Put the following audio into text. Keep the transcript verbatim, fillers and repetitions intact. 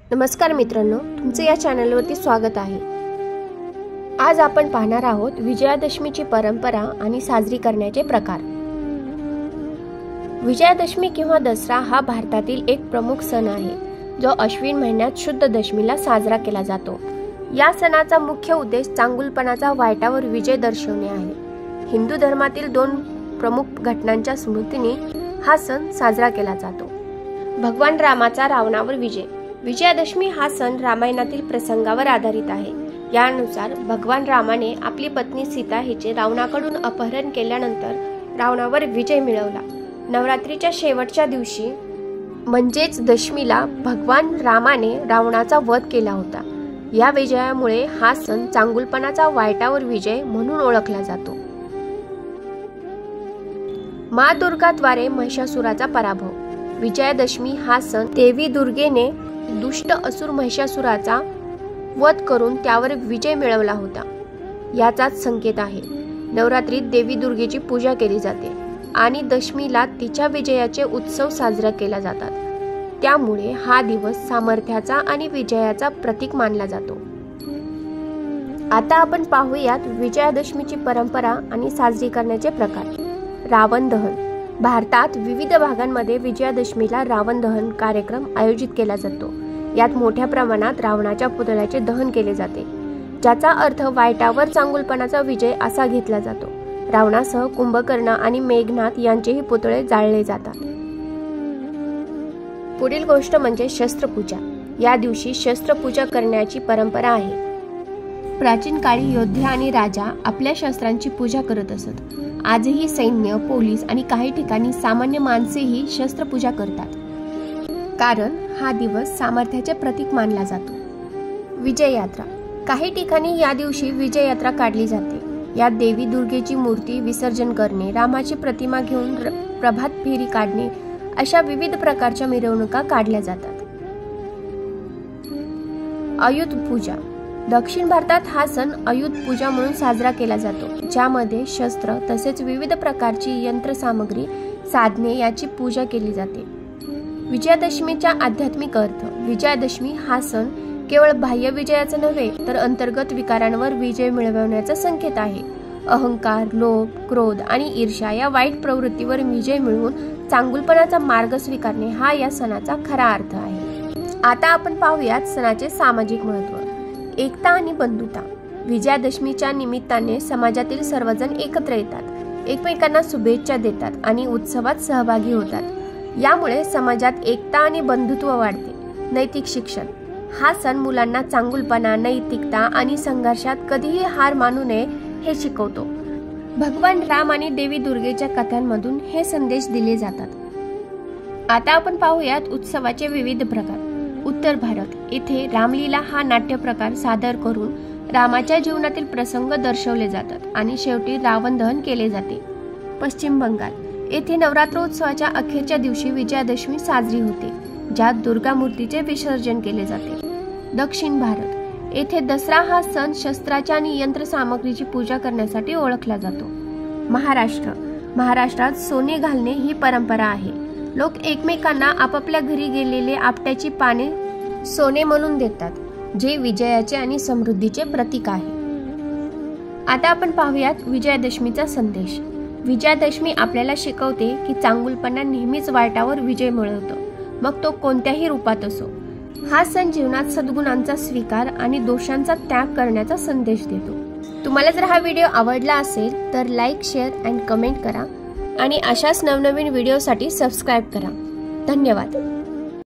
नमस्कार मित्रांनो, तुमचे या चॅनलवरती स्वागत आहे। आज आपण पाहणार आहोत विजयादशमीची परंपरा आणि साजरी करण्याचे प्रकार। विजयादशमी किंवा दसरा हा भारतातील एक प्रमुख सण आहे, जो अश्विन महिन्यात शुद्ध दशमीला साजरा केला जातो। या सणाचा मुख्य उद्देश चांगुलपणाचा वाईटावर विजय दर्शवणे आहे। हिंदू धर्मातील दोन प्रमुख घटनांच्या स्मृतीने हा सण साजरा केला जातो। भगवान रामाचा रावणावर विजय। विजयादशमी हा सण रामायणातील प्रसंगावर आधारित आहे। यानुसार भगवान रामाने आपली पत्नी सीता हिचे रावणाकडून अपहरण केल्यानंतर रावणावर विजय मिळवला। नवरात्रीच्या शेवटच्या दिवशी म्हणजेच दशमीला भगवान रामाने रावणाचा वध केला होता। या विजयामुळे हा सण चांगुलपणाचा वाईटावर विजय म्हणून ओळखला जातो। माँ दुर्गाद्वारे महिषासुराचा पराभव। विजयादशमी हा सण देवी दुर्गेने दुष्ट असुर महिषासुराचा वध करून त्यावर विजय मिळवला होता, याचाच संकेत आहे। नवरात्रीत देवी दुर्गेची पूजा केली जाते आणि दशमीला तिच्या विजयाचे उत्सव साजरे केले जातात। त्यामुळे हा दिवस सामर्थ्याचा आणि विजयाचा प्रतीक मानला जातो। आता आपण पाहूयात विजयादशमीची परंपरा आणि साजरी करण्याचे प्रकार। रावण दहन। भारतात विविध भागांमध्ये विजयादशमीला रावण दहन कार्यक्रम आयोजित केला जातो। यात मोठ्या प्रमाणात रावणाच्या पुतळ्याचे दहन केले जाते, ज्याचा अर्थ वाईटावर चांगुलपणाचा विजय असा घेतला जातो। रावणासह कुंभकर्ण आणि मेघनाथ यांचेही पुतळे जाळले जातात। पुढील गोष्ट म्हणजे शस्त्रपूजा। या दिवशी शस्त्रपूजा करण्याची परंपरा आहे। प्राचीन काळी योद्धे आणि राजा आपल्या शस्त्रांची पूजा करत असत। आजही सैन्य, पोलीस आणि काही ठिकाणी सामान्य माणसेही शस्त्रपूजा करतात, कारण हा दिवस सामर्थ्याचे प्रतीक मानला जातो। विजय यात्रा। काही ठिकाणी या दिवशी विजय यात्रा काढली जाते। यात देवी दुर्गेची मूर्ती विसर्जन करणे, रामाची प्रतिमा घेऊन प्रभात फेरी काढणे अशा विविध प्रकारच्या मिरवणुका काढल्या जातात। आयुध पूजा। दक्षिण भारतात हा सण आयुध पूजा म्हणून साजरा केला जातो, ज्यामध्ये शस्त्र तसेच विविध प्रकारची यंत्रसामग्री, साधने याची पूजा केली जाते। विजयादशमीचा आध्यात्मिक अर्थ। विजयादशमी हा सण केवळ बाह्य विजयाचा नव्हे, तर अंतर्गत विकारांवर विजय मिळवण्याचा संकेत आहे। अहंकार, लोभ, क्रोध आणि ईर्ष्या या वाईट प्रवृत्तीवर विजय मिळवून चांगुलपणाचा मार्ग स्वीकारणे हा या सणाचा खरा अर्थ आहे। आता आपण पाहूयात सणाचे सामाजिक महत्त्व। एकता आणि बंधुता। विजयादशमीच्या निमित्ताने समाजातील सर्वजण एकत्र येतात, एकमेकांना शुभेच्छा देतात आणि उत्सवात सहभागी होतात। यामुळे समाजात एकता आणि बंधुत्व वाढते। नैतिक शिक्षण। हा सण मुलांना चांगुलपणा, नैतिकता आणि संघर्षात कधीही हार मानू नये हे शिकवतो। भगवान राम आणि देवी दुर्गेच्या कथांमधून हे संदेश दिले जातात। आता आपण पाहूयात उत्सवाचे विविध प्रकार। उत्तर भारत येथे रामलीला हा नाट्य प्रकार सादर करून रामाच्या जीवनातील प्रसंग दर्शवले जातात आणि शेवटी रावण दहन केले जाते। पश्चिम बंगाल येथे नवरात्रोत्सवाच्या अखेरच्या दिवशी विजयादशमी साजरी होते, ज्यात दुर्गा मूर्तीचे विसर्जन केले जाते। दक्षिण भारत येथे दसरा हा सण शस्त्राच्या आणि यंत्रसामग्रीची पूजा करण्यासाठी ओळखला जातो। महाराष्ट्र महाराष्ट्रात सोने घालणे ही परंपरा आहे। लोक एकमेकांना आपापल्या घरी गेलेले आपट्याची पाने सोने म्हणून देतात, जे विजयाचे आणि समृद्धीचे प्रतीक आहे। आता आपण पाहूयात विजयादशमीचा संदेश। विजयादशमी आपल्याला शिकवते की चांगुलपणा नेहमीच वाईटावर विजय मिळवतो, मग तो कोणत्याही रूपात असो। हा सण जीवनात सद्गुणांचा स्वीकार आणि दोषांचा त्याग करण्याचा संदेश देतो। तुम्हाला जर हा व्हिडिओ आवडला असेल तर लाईक, शेअर अँड कमेंट करा आणि अशाच नवनवीन व्हिडिओसाठी सबस्क्राईब करा। धन्यवाद।